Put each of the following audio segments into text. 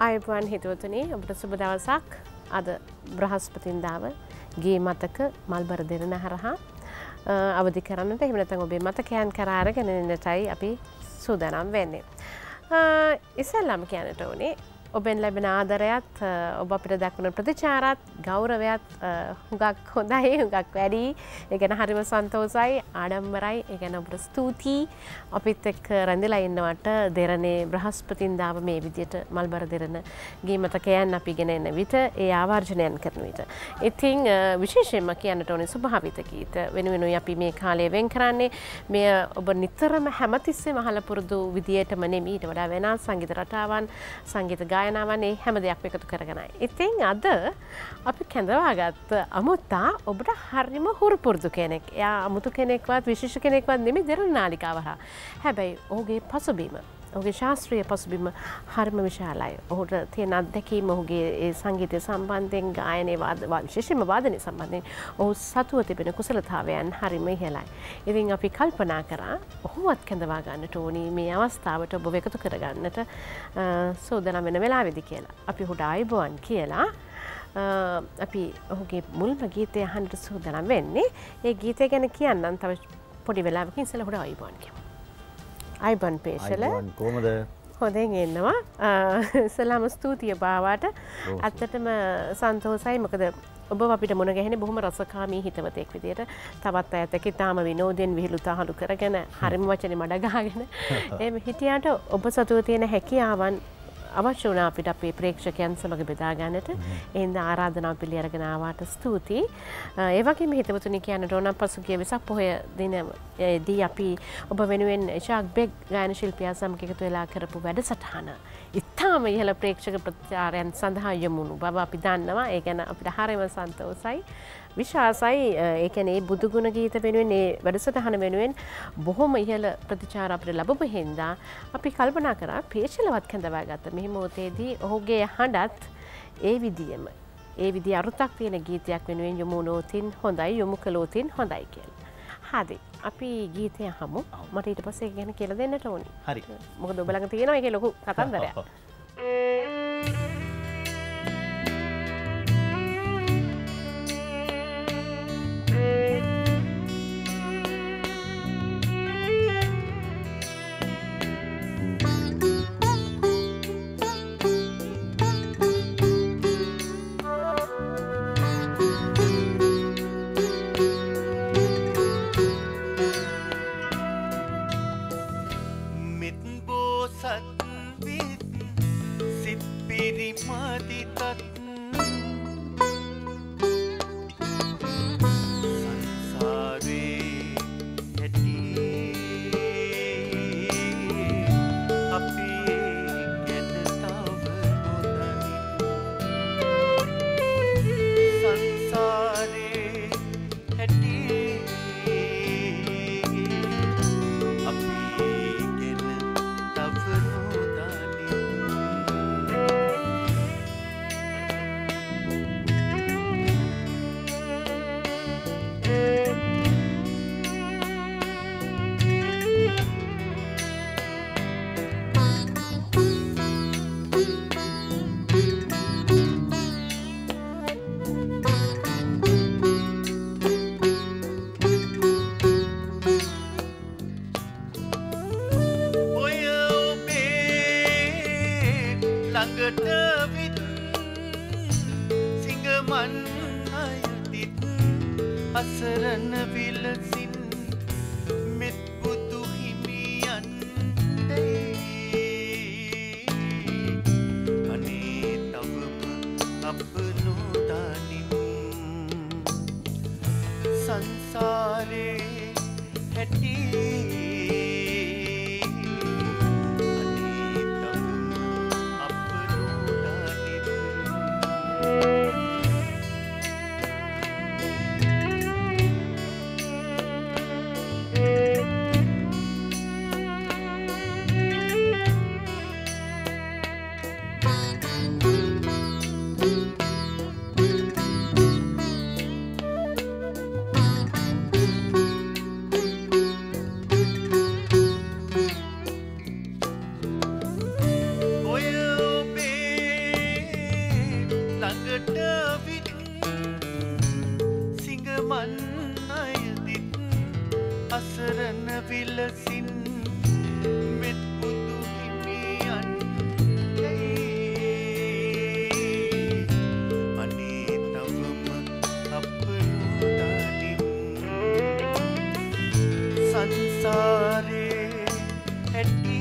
අයපුවන් හිතුවතුනි ඔබට සුබ දවසක්. අද බ්‍රහස්පතින්දාව ගේ මතක මල්බර දෙරණ හරහා අවදි කරන්නට එහෙම නැත්නම් ඔබේ මතකයන් කරා අරගෙන ඉන්නටයි අපි සූදානම් වෙන්නේ. ඉස්සෙල්ලාම කියන්නට ඕනේ ඔබෙන් ලැබෙන ආදරයත් ඔබ අපිට දක්වන ප්‍රතිචාරත් ගෞරවයත් හුඟක් හොඳයි හුඟක් වැඩි. ඒ ගැන හරිම සන්තෝෂයි ආඩම්බරයි. ඒ ගැන ඔබට ස්තුතියි. අපිත් එක්ක රැඳිලා ඉන්නවට දෙරණේ බ්‍රහස්පතින්දාව මේ විදියට මල්බර දෙරණ ගේ මතකයන් අපි ගෙන එන විට ඒ ආවර්ජනයන් කරන විට. ඉතින් විශේෂයෙන්ම කියන්නට ඕනේ ස්වභාවිත ගීත වෙනුවෙනුයි අපි මේ කාලය වෙන් කරන්නේ. මෙය ඔබ නිතරම හැමතිස්සෙම අහලා පුරුදු විදියටම නෙමෙයි ඊට වඩා වෙනස් සංගීත රටාවන් සංගීත ගායනාවන් ඒ හැම දෙයක්ම එකතු කරගෙනයි. ඉතින් අද අපි කැඳවාගත්ත අමුත්තා ඔබට හරිම හුරු පුරුදු කෙනෙක්. එයා අමුතු කෙනෙක්වත් විශේෂ කෙනෙක්වත් නෙමෙයි දෙරණ නාලිකාව හරහා. හැබැයි ඔහුගේ පසුබිම ඔහුගේ ශාස්ත්‍රීය පසුබිම හරිම විශාලයි. ඔහුට තියෙන අත්දැකීම ඔහුගේ ඒ සංගීතය සම්බන්ධයෙන් ගායනයේ විශේෂයෙන්ම වාදනය සම්බන්ධයෙන් ඔහු සතුව තිබෙන කුසලතාවයන් හරිම ඉහළයි. ඉතින් අපි කල්පනා කරා ඔහුවත් කැඳවා ගන්නට ඕනි මේ අවස්ථාවට ඔබ එකතු කරගන්නට සෝදනම් වෙන වෙලාවෙදි කියලා. අපි ඔහුට ආයුබෝවන් කියලා අපි ඔහුගේ මුල්ම ගීතය අහන්නට සූදානම් වෙන්නේ. ඒ ගීතය ගැන කියන්නම් තව පොඩි වෙලාවකින් ඉස්සෙල්ලා ඔහුට ආයුබෝවන් කියමු. අයිබන් පේශල කොහොමද? හොඳින් ඉන්නවා. ඉස්සෙල්ලාම ස්තුතිය බාවාට. ඇත්තටම සන්තෝෂයි. මොකද ඔබ අපිට මුණ ගැහෙන්නේ බොහොම රසකාමී හිතවතෙක් විදියට. තවත් අයත් එක්ක තාම විනෝදයෙන් විහිළුතාහළු කරගෙන හරිම වචනේ මඩ ගහගෙන එහෙම හිටියාට ඔබ සතුව තියෙන හැකියාවන් අවශ්‍ය වුණා අපිට අපේ ප්‍රේක්ෂකයන් සමග බෙදා ගන්නට. එහෙනම් ආරාධනාව පිළි අරගෙන ආවාට ස්තුතියි. ඒ වගේම හිතවතුනි කියන්නට ඕන පසුගිය වෙසක් පොහොය දිනේදී අපි ඔබ වෙනුවෙන් ශාක් බෙග් ගායන ශිල්පියා සමග එකතු වෙලා කරපු වැඩසටහන ඉතාම ඉහළ ප්‍රේක්ෂක ප්‍රතිචාරයන් සඳහා යොමුණු බව අපි දන්නවා. ඒ ගැන අපිට හරිම සන්තෝෂයි. විශ්වාසයි. ඒ කියන්නේ බුදුගුණ ගීත වෙනුවෙන් මේ වැඩසටහන වෙනුවෙන් බොහොම ඉහළ ප්‍රතිචාර අපිට ලැබුම හින්දා අපි කල්පනා කරා පේශලවත් කැඳවා ගත්ත මේ මොහොතේදී ඔහුගේ හඬත් ඒ විදියම ඒ විදිය අරුතක් තියෙන ගීතයක් වෙනුවෙන් යොමු වුණොතින් හොඳයි යොමු කළොතින් හොඳයි කියලා. හරි. අපි ගීතය අහමු. මට ඊට පස්සේ ගැන කියලා දෙන්නට ඕනි. හරි. මොකද ඔබ ළඟ තියෙනවා ඒකේ ලොකු කතන්දරයක්. විත් සිඟමන් අයදිත් අසරණ විලසින් මෙත් බුදු හිමියන් අනේ තවම අප නොදනින් සංසාරේ හැටි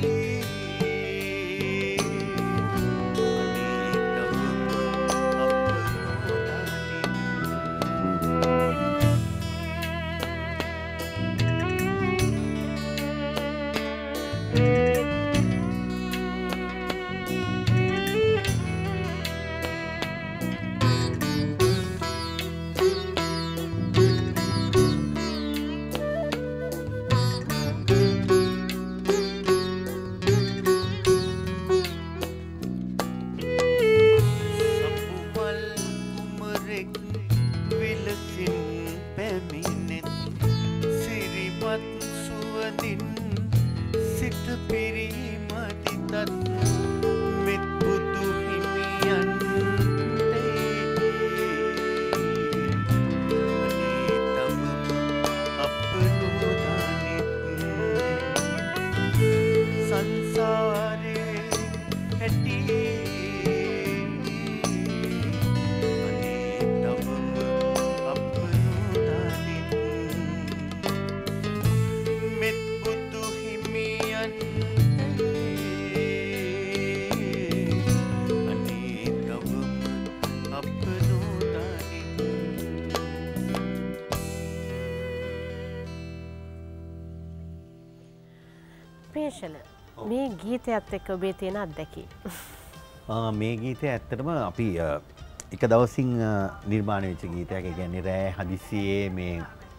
මේ ගීතයත් එක්ක ඔබේ තියෙන අත්දැකීම. මේ ගීතය ඇත්තටම අපි එක දවසින් නිර්මාණය වෙච්ච ගීතයක්. ඒ කියන්නේ රෑ හදිසියේ මේ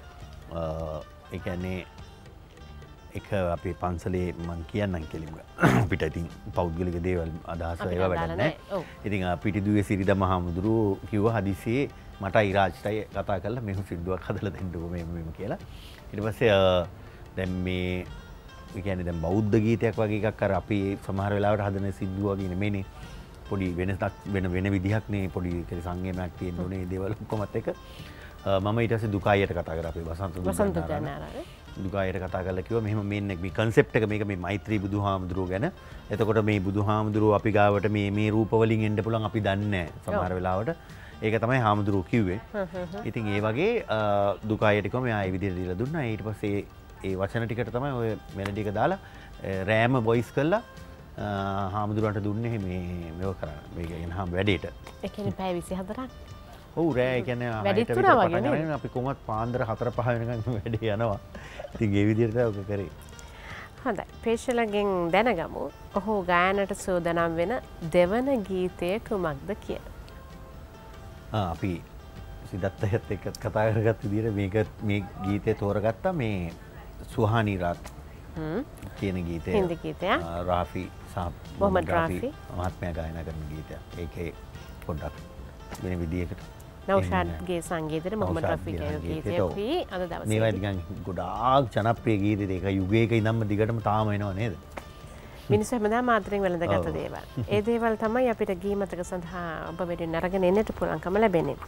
ඒ කියන්නේ එක අපේ පන්සලේ මං කියන්නම් කෙලින්ම අපිට ඉතින් පෞද්ගලික දේවල් අදහස් ඒවා වැඩක් නැහැ. ඉතින් පිටිදුවේ සිරිදා මහමුදුරු කිව්වා හදිසියේ මට ඉරාජ්ටයි කතා කරලා මෙහෙම සින්දුවක් හදලා දෙන්නකෝ මෙහෙම කියලා. ඊට පස්සේ දැන් මේ ඒ කියන්නේ දැන් බෞද්ධ ගීතයක් වගේ එකක් අර අපි සමහර වෙලාවට හදන සින්දුව වගේ නෙමෙයිනේ. පොඩි වෙනසක් වෙන විදිහක් නේ පොඩි සංගීතයක් තියෙන්න ඕනේ ඒ දේවල් කොහොමත් එක. මම ඊට පස්සේ දුකායට කතා කරා අපේ වසන්ත දුකායට කතා කරලා කිව්වා මෙහෙම මේ concept එක මේක මේ මෛත්‍රී බුදුහාමුදුරුවෝ ගැන. එතකොට මේ බුදුහාමුදුරුවෝ අපි ගාවට මේ රූප වලින් එන්න පුළුවන් අපි දන්නේ නැහැ සමහර වෙලාවට. ඒක තමයි හාමුදුරුවෝ කිව්වේ. ඉතින් ඒ වගේ දුකායට කිව්වා මෙයා ඒ විදිහට දීලා දුන්නා. ඊට පස්සේ ඒ වචන ටිකට තමයි ඔය මෙලඩි එක දාලා රෑම වොයිස් කරලා හාමුදුරුවන්ට දුන්නේ මේව කරන්න. මේක එනහම වැඩේට. ඒ කියන්නේ පැය 24ක්. ඔව් රෑ කියන්නේ වැඩිත් වුණා වගේ නේද? අපි කොහොමත් පාන්දර 4-5 වෙනකන් වැඩේ යනවා. ඉතින් ඒ විදිහට තමයි ඔක කරේ. හොඳයි. පේෂලගෙන් දැනගමු. ඔහු ගායනට සූදානම් වෙන දෙවන ගීතය කුමක්ද කියලා. අපි සිදත්තයත් එක්ක කතා කරගත්ත විදිහට මේ ගීතය තෝරගත්තා මේ සුහානි රාත් කියන ගීතය. හින්දි ගීතයක්. රාෆි සහ මොහමඩ් රාෆි මහත්මයා ගායනා කරන ගීතයක්. ඒකේ පොඩ්ඩක් වෙන විදිහකට නෞෂාද්ගේ සංගීතයට මොහමඩ් රාෆි කියන ගීතයක් අද දවසේ. මේවා නිකන් ගොඩාක් ජනප්‍රිය ගීත දෙක යුගයක ඉඳන්ම දිගටම තාම එනවා නේද? මිනිස්සු හැමදාම ආදරෙන් වැළඳගත් දේවල්. ඒ දේවල් තමයි අපිට ගීමතක සඳහා ඔබ වෙනුවෙන් අරගෙන එන්නට පුළුවන්කම ලැබෙන්නේ.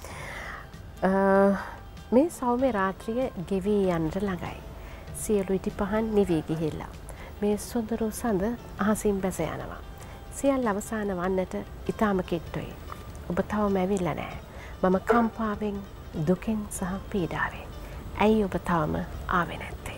මේ සෞම්‍ය රාත්‍රිය ගෙවී යන්නට ළඟයි. සියලු ඉටි පහන් නිවී ගිහිල්ලා. මේ සොඳුරු සඳ අහසින් බැස යනවා. සියල්ල අවසාන වන්නට ඉතාම කිට්ටුයි. ඔබ තවම ඇවිල්ලා නැහැ. මම කම්පාවෙන් දුකෙන් සහ පීඩාවෙන්. ඇයි ඔබ තවම ආවේ නැත්තේ?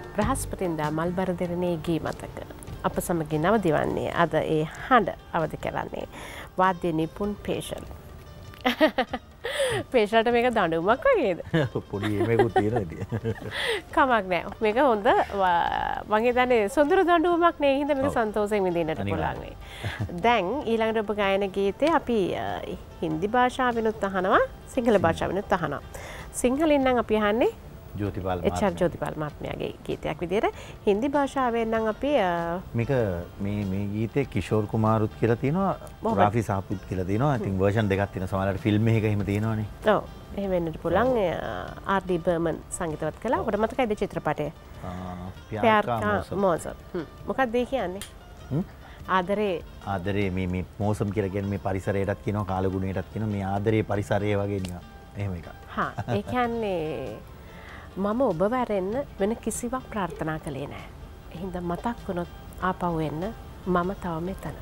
බ්‍රහස්පතින්දා මල්බර දෙරණේ ගී මතක අප සමගින් අවදිවන්නේ අද ඒ හඬ අවදි කරන්නේ වාද්‍ය නිපුන් පේෂල්. පේෂල්ට මේක දඬුවමක් වගේද? පොඩි මේකුත් තියෙනවා ඉතින්. කමක් නෑ. මේක හොඳ මම හිතන්නේ සොඳුරු දඬුවමක් නේ. හින්දා මේක සන්තෝෂයෙන් විඳින්නට පුළුවන් වෙයි. දැන් ඊළඟට ඔබ ගායන ගීතේ අපි හින්දි භාෂාවෙනුත් අහනවා සිංහල භාෂාවෙනුත් අහනවා. සිංහලෙන් නම් අපි අහන්නේ ජෝතිපාල් එච්.ආර්. ජෝතිපාල් මහත්මයාගේ ගීතයක් විදිහට. හින්දි භාෂාවෙන් නම් අපි මේක මේ ගීතේ කිෂෝර් කුමාරුත් කියලා තියෙනවා රාෆි සාපුත් කියලා තියෙනවා. ඉතින් වර්ෂන් දෙකක් තියෙනවා. සමහරවිට ෆිල්ම් එකක එහෙම තියෙනවනේ. ඔව් එහෙම වෙන්නත් පුළුවන්. ආර්.ඩී. බර්මන් සංගීතවත් කළා. ඔබට මතකයිද චිත්‍රපටය? ප්‍යාර් කා මෝසම්. මොකක්ද ඒ කියන්නේ? ආදරේ මේ මෝසම් කියලා කියන්නේ මේ පරිසරයටත් කියනවා කාලගුණයටත් කියනවා මේ ආදරේ පරිසරය වගේ නිකන් එහෙම එකක්. හා ඒ කියන්නේ මම ඔබ වැරෙන්න වෙන කිසිවක් ප්‍රාර්ථනා කළේ නෑ. එහින්දා මතක් වුණොත් ආපහු එන්න මම තව මෙතන.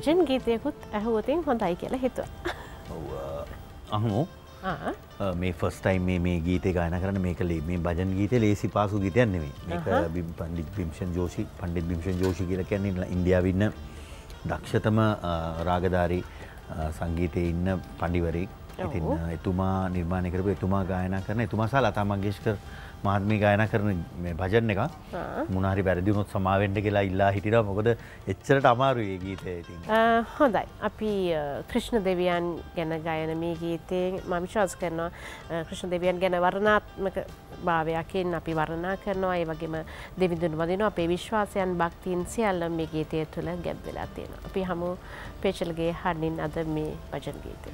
භජන් ගීතයකුත් ඇහුවතින් හොඳයි කියලා හිතුවා. අහමු මේ ෆස් ටයිම් මේ ගීතය ගායනා කරන්න මේක මේ භජන් ගීතය ලේසි පාසු ගීතයක් නෙමෙයි. මේක පණ්ඩිත් භීම්ෂන් ජෝෂි කියලා කියන්නේ ඉන්දියාවේ ඉන්න දක්ෂතම රාගධාරී සංගීතයේ ඉන්න පඬිවරයෙක්. ඉතින් එතුමා නිර්මාණය කරපු එතුමා ගායනා කරන එතුමා සහ ලතා මංගেশකර් මහත්මිය ගායනා කරන මේ භජන් එක මොන හරි වැරදි වුණොත් සමා වෙන්න කියලා ඉල්ලා හිටිනවා. මොකද එච්චරට අමාරුයි මේ ගීතය ඉතින්. හොඳයි. අපි ක්‍රිෂ්ණ දෙවියන් ගැන ගායන මේ ගීතේ මම විශ්වාස කරනවා ක්‍රිෂ්ණ දෙවියන් ගැන වර්ණාත්මක භාවයකින් අපි වර්ණනා කරනවා. ඒ වගේම දෙවිඳුන් වදිනවා. අපේ විශ්වාසයන් භක්තියන් සියල්ල මේ ගීතය තුළ ගැබ් වෙලා තියෙනවා. අපි හමු පේචල්ගේ හඬින් අද මේ භජන් ගීතය.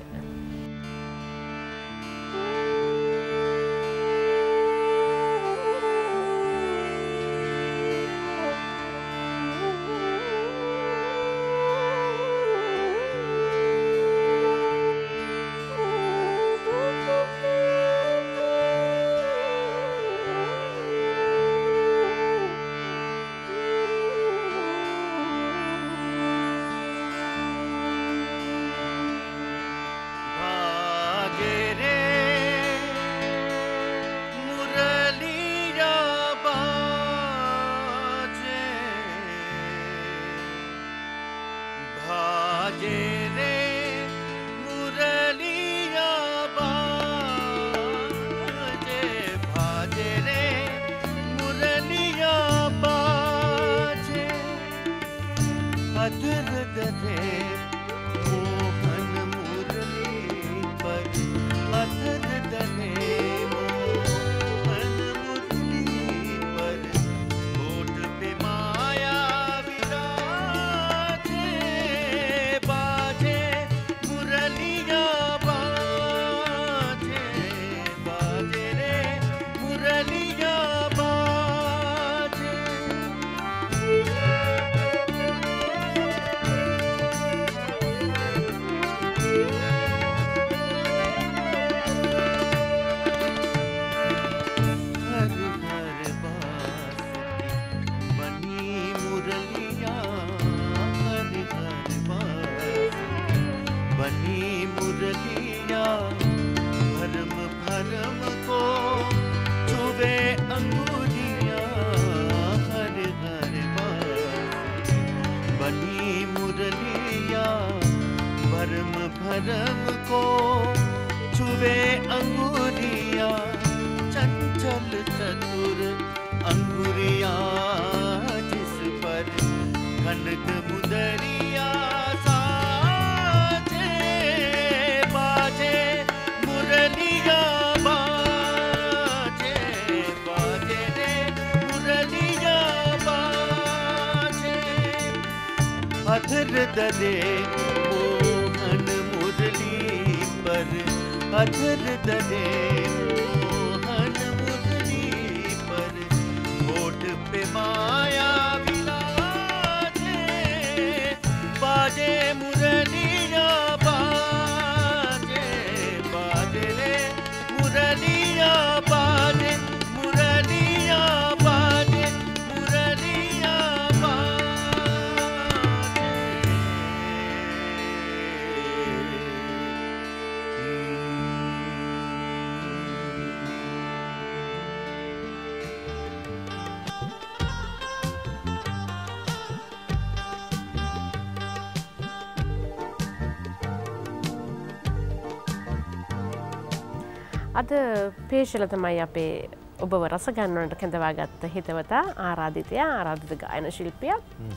අද පේශල තමයි අපේ ඔබව රස ගන්නවනට කැඳවාගත්ත හිතවතා ආරාධිතය ආරාධිත ගායන ශිල්පිය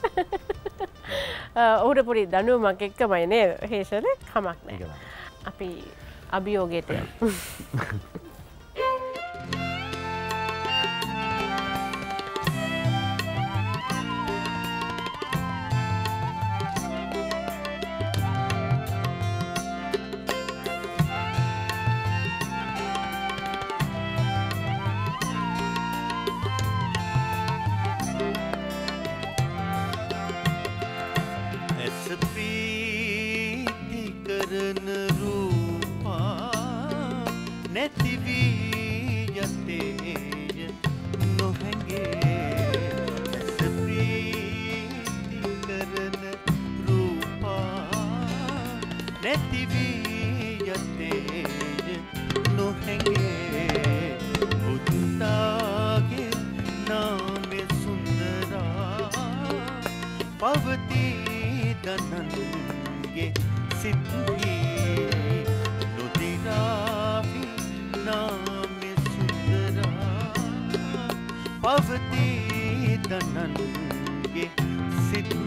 ඔහුට පොඩි දනුවමක් එක්කමයි නේද හේෂල කමක් නෑ අපි අභියෝගයට කරන රූපා නැති වී යතේ නොහැඟේ බුද්ධාගේ නාමෙ සුන්දරා පවතී දනන්ගේ සිත්හි නොදිරාවි නාමෙ සුන්දරා පවතී දනන්ගේ සිත්හි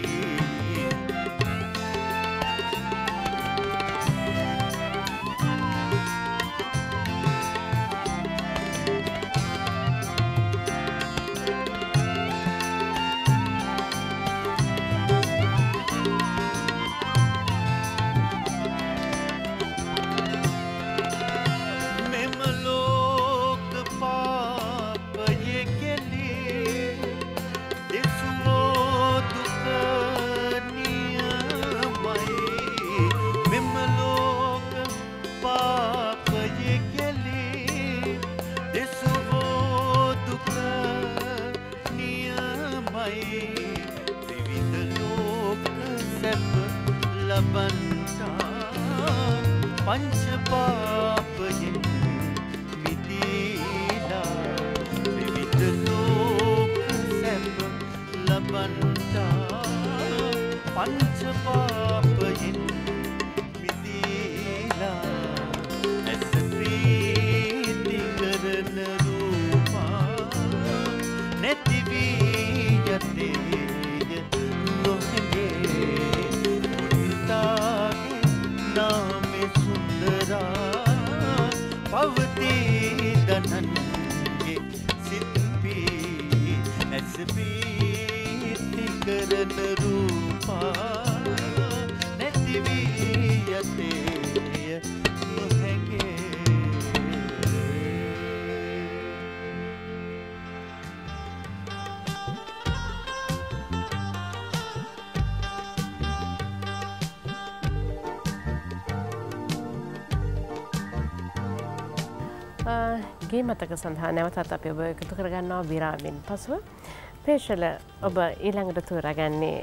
ගේ මතක සඳහා නැවතත් අපි ඔබ එකතු කරගන්නවා විරාමෙන් පසුව. පේශල ඔබ ඊළඟට තෝරාගන්නේ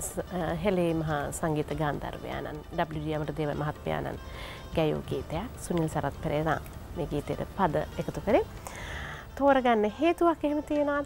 හෙළේ මහා සංගීත ගාන්ධර්වයාණන් W.D. අමරදේව මහත්මයාණන් ගැයූ ගීතයක්. සුනිල් සරත් පෙරේරා මේ ගීතයට පද එකතු කරේ. තෝරගන්න හේතුවක් එහෙම තියනවාද?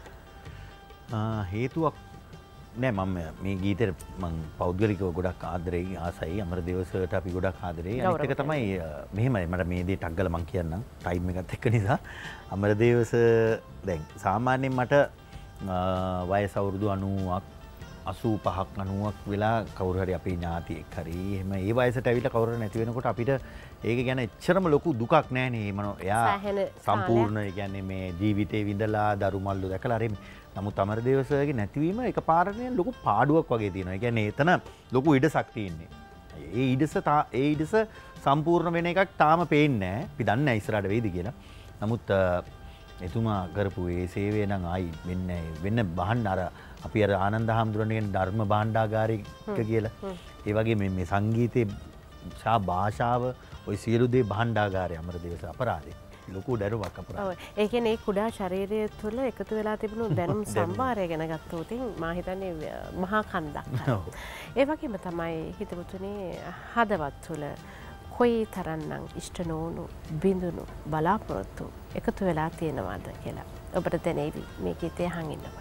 හේතුවක් නෑ, මම මේ ගීතෙට මං පෞද්ගලිකව ගොඩක් ආදරෙයි, ආසයි. අමරදේව සර්ට අපි ගොඩක් ආදරෙයි. අනිත් එක තමයි මෙහෙමයි, මට මේ දේ ටක් ගාලා මං කියන්නම් ටයිම් එකත් එක්ක නිසා. අමරදේව සර් දැන් සාමාන්‍යයෙන් මට වයස අවුරුදු 90ක් 85ක් 90ක් වෙලා කවුරු හරි අපේ ඥාතියෙක් හරි එහෙම ඒ වයසට ඇවිල්ලා කවුරු හරි නැති වෙනකොට අපිට ඒක ගැන එච්චරම ලොකු දුකක් නෑනේ. එයා සම්පූර්ණ ඒ කියන්නේ මේ ජීවිතේ විඳලා දරු මල්ලු දැකලා හරි. නමුත් අමරදේව සර්ගේ නැතිවීම එකපාරට ලොකු පාඩුවක් වගේ තියෙනවා. ඒ කියන්නේ එතන ලොකු ඉඩසක් තියෙන්නේ. ඒ ඉඩස සම්පූර්ණ වෙන එකක් තාම පේන්නේ නැහැ. අපි දන්නේ නැහැ ඉස්සරහට වෙයිද කියලා. නමුත් එතුමා කරපු ඒ සේවය නම් ආයි වෙන්න බහන්න අර අපි අර ආනන්ද හාමුදුරන්ගේ ධර්ම භාණ්ඩාගාරික කියලා. ඒ වගේ මේ සංගීතේ සහ භාෂාව ওই සියලු දේ භාණ්ඩාගාරය අමරදේව අපරාධේ. ලොකු දැනුමක් අපරාධ. ඒ කියන්නේ ඒ කුඩා ශරීරය තුළ එකතු වෙලා තිබුණු දැනුම් සම්භාරය ගැන ගත්තොත් මා හිතන්නේ මහා කන්දක්. ඒ වගේම තමයි හිතවතුනේ හදවත් තුළ කොයි තරම්නම් ඉෂ්ට නොවුණු බිඳුණු බලාපොරොත්තු එකතු වෙලා තියෙනවද කියලා ඔබට දැනේවි මේ ගීතය අහන් ඉන්නකොට.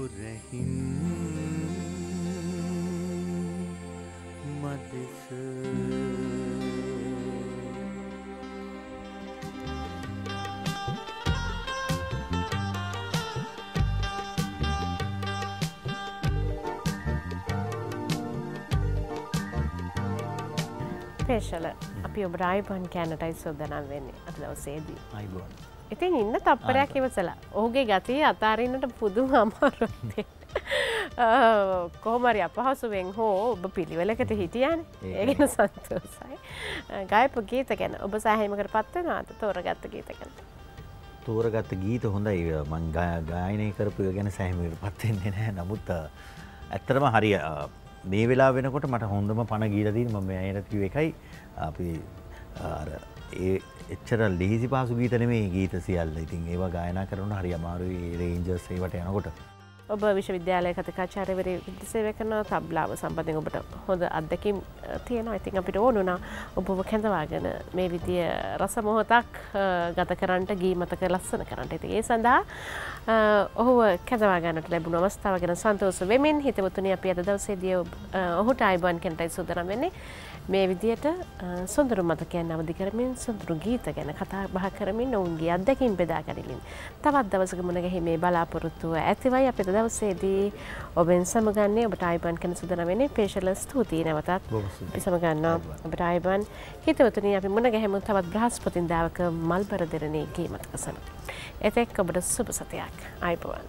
පොරහින් මදෙස පේශල අපි ඔබ රායිපන් කෑනටයි සොදනම් වෙන්නේ අද දවසේදී. අයිබෝන්. ඉතින් ඉන්න තප්පරයක් ඉවසලා ඔහුගේ ගතිය අතාරින්නට පුදුම අමාරුයි. කොහොමරි අපහසුවෙන් හෝ ඔබ පිළිවෙලකට හිටියනේ. ඒ ගැන සන්තෝෂයි. ගායපු ගීත ගැන ඔබ සෑහීමකට පත් වෙනවද තෝරගත්ත ගීත ගැන? තෝරගත්ත ගීත හොඳයි. මං ගායනය කරපු එක ගැන සෑහීමකට පත් වෙන්නේ නැහැ. නමුත් ඇත්තටම හරිය මේ වෙලාව වෙනකොට මට හොඳම පණ ගීලා තියෙන මම ඇයට කිව්ව එකයි අපි අර ඒ එච්චර ලේසි පහසු ගීත නෙමෙයි ගීත සියල්ල. ඉතින් ඒවා ගායනා කරන හරි අමාරුයි රේන්ජර්ස් ඒවට යනකොට. ඔබ විශ්වවිද්‍යාලයේ කතිකාචාර්යවරයෙක් විදිහට කරන තබ්ලාව සම්බන්ධයෙන් ඔබට හොඳ අත්දැකීම් තියෙනවා. ඉතින් අපිට ඕන වුණා ඔබව කැඳවාගෙන මේ විදිය රස මොහොතක් ගත කරන්නට ගී මතක ලස්සන කරන්නට. ඉතින් ඒ සඳහා ඔහුව කැඳවා ගන්නට ලැබුණු අවස්ථාව ගැන සන්තෝෂ වෙමින් හිතවතුනි අපි අද දවසේදී ඔහුට ආයිබෝන් කෙනටයි සූදානම් වෙන්නේ. මේ විදියට සොඳුරු මතකයන් අවදි කරමින් සොඳුරු ගීත ගැන කතා බහ කරමින් ඔවුන්ගේ අත්දැකීම් බෙදා ගනිමින් තවත් දවසක මුණ ගැහිමේ බලාපොරොත්තුව ඇතිවයි අපි දවසේදී ඔබෙන් සමගන්නේ ඔබට ආයිබෝන් කෙන සූදානම් වෙන්නේ. පේශල ස්තුතියි නැවතත් අපි සමගන්නවා ඔබට ආයිබෝන්. හිතවතුනි අපි මුණ ගැහෙමු තවත් බ්‍රහස්පතින්දාවක මල්බර දෙරණේ ගී මතක සමග. එතෙක් ඔබට සුබ සතියක්. ආයිබෝන්.